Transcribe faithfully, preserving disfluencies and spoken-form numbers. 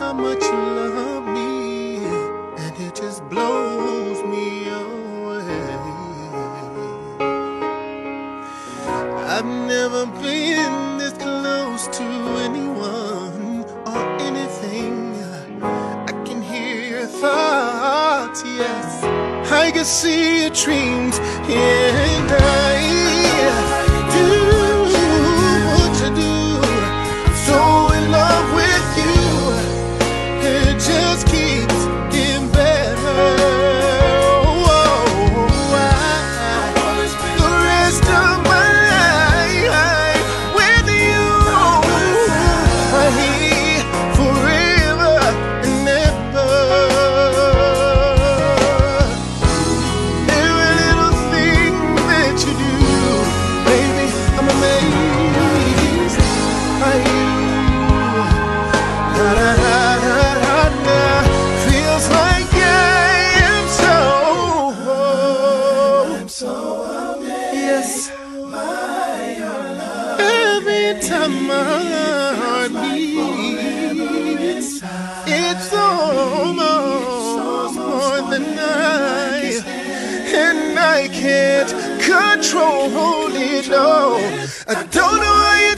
how much you love me, and it just blows me away. I've never been this close to anyone or anything. I can hear your thoughts, yes, I can see your dreams, and I do what you do. I'm so in love with you, it just keeps getting better. Oh, I, the rest of my life with you, I hear forever and ever. Every little thing that you do, baby, I'm amazed by you. Da, da, da, da, da, da. Feels like I am so, I'm so amazed, yes, by your love. Every time my heart beats, it's almost more than I, and I can't control it, no. I don't know how you